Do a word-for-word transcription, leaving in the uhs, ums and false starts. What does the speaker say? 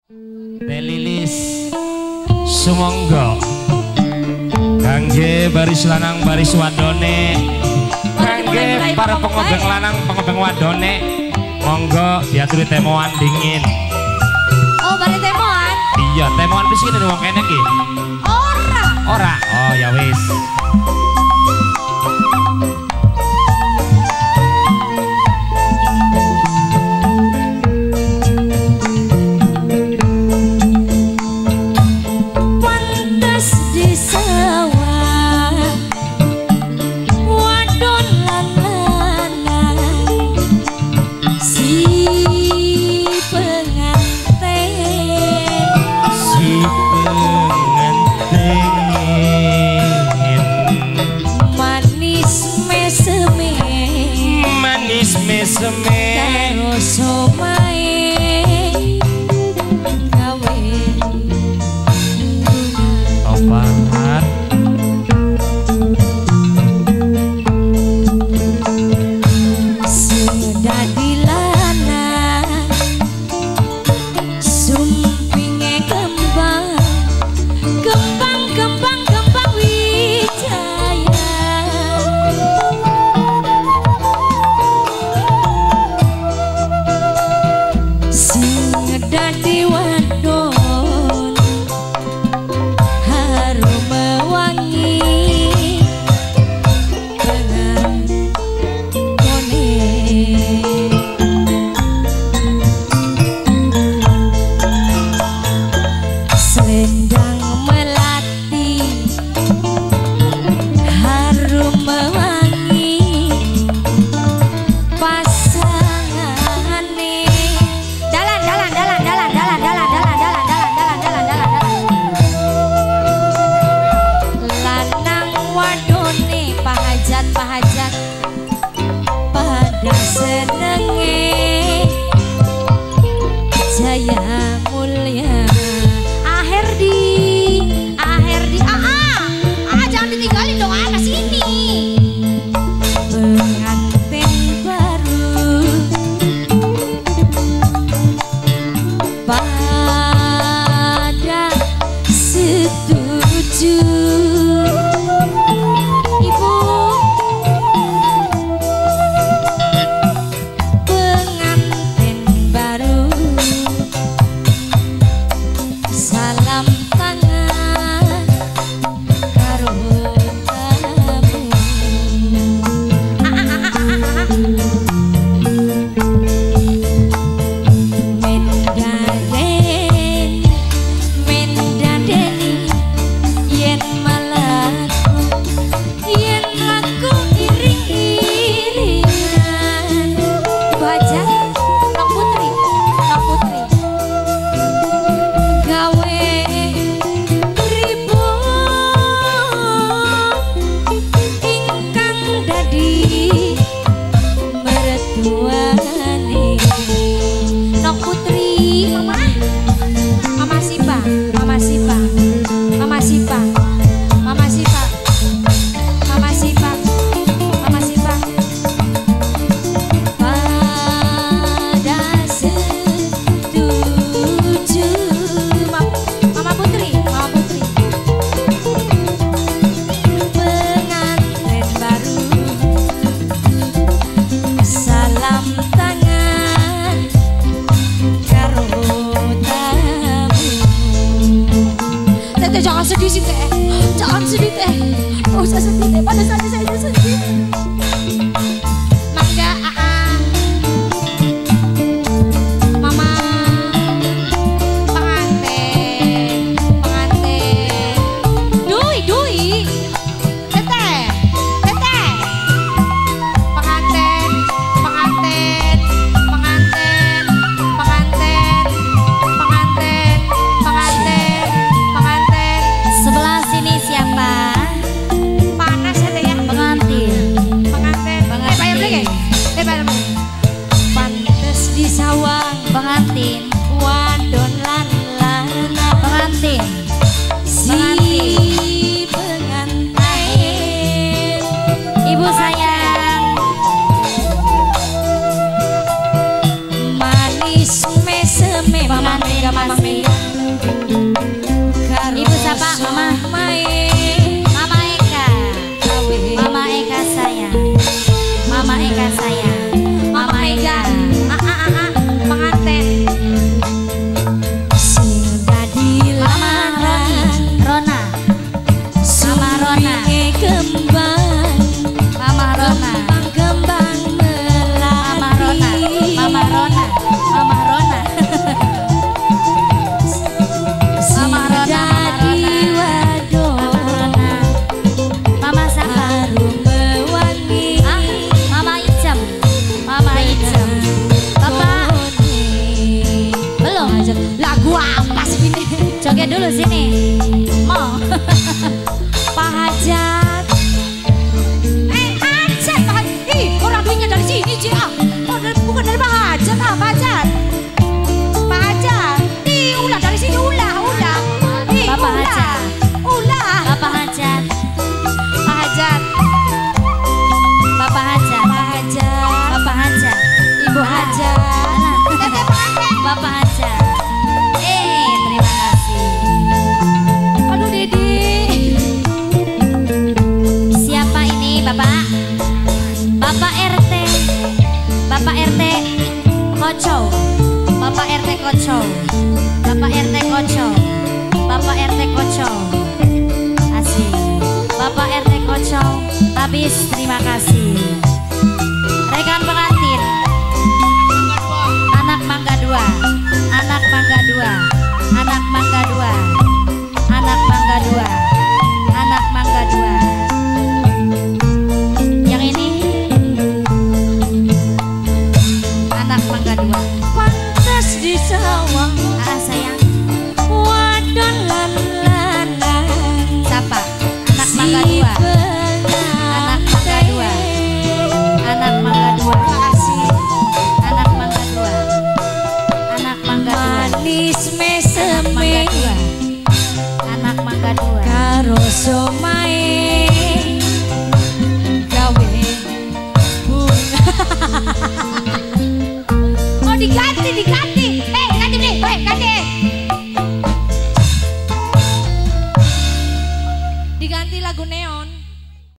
Delilis sumangga kangge baris lanang baris wadone, kangge para pengobeng lanang pengobeng wadone, monggo diaturi temoan dingin. Oh, bari temoan? Iya, temoan wis ngene wong kene iki. Ora. Ora. Oh, ya wis. Karo somae gawe obat sedadi lanang sumpinge kembang kembang kembang kembang wijaya dadi wadon harum mewangi dengan kone selendang melati harum mewangi pasangane dalan dalan dalan dalan dalan dalan dalan dalan dalan dalan dalan dalan lanang wadone pahajat pahajat pada senenge jaya mulia akhir di akhir di ah ah ah jangan ditinggalin dong ah sini pengantin baru pada setuju ibu pengantin baru salam tangan karo tamu ah, ah, ah, ah, ah, ah. Jangan sedih sih teh, jangan sedih teh, nggak usah sedih teh, pada saat saya sedih. Mangga, aa, mama, pengantin, pengantin, dui, dui, teteh, teteh, pengantin, pengantin, pengantin, pengantin, pengantin, pengantin, pengantin. Sebelah sini siapa? Panas ya teh ya? Pengantin. Wah, pas ini. Joget dulu sini. Mau. Pak Hajat. Eh, Hajat, Pak Hajat. Ih, orang duitnya dari sini, Ci. Ah, oh, dari, bukan dari Pak Hajat, ah, Pak Hajat. Pak Hajat. Ih, ulah dari sini, ulah, ulah. Ih, Bapak ulah. Hajat. Ulah. Bapak Hajat. Pak Hajat. Bapak Hajat. Pak Hajat. Bapak Hajat. Ibu Hajat. Teteh Pak Hajat. Bapak Hajat. Eh, terima kasih. Aduh, Dede. Siapa ini, Bapak? Bapak R T. Bapak R T Kocok. Bapak R T Kocok. Bapak R T Kocok. Bapak R T Kocok. Asik. Bapak R T Kocok. Habis, terima kasih. Rekan pengantin. Anak Mangga dua. Anak Mangga dua. Anak Mangga dua. Anak Mangga dua. Anak Mangga dua. Yang ini anak Mangga dua. Pantas di sawah. Ah, sayang. Wadon lan lanang. Siapa? Anak Mangga dua. Anak Mangga dua. Anak Mangga dua. Anak Mangga dua. Anak Mangga dua. Manis Mangga meseme dua. Anak Mangga dua. karo somae gawe bunga. Oh, diganti, diganti. Eh, ganti deh, eh, ganti. Diganti lagu neon.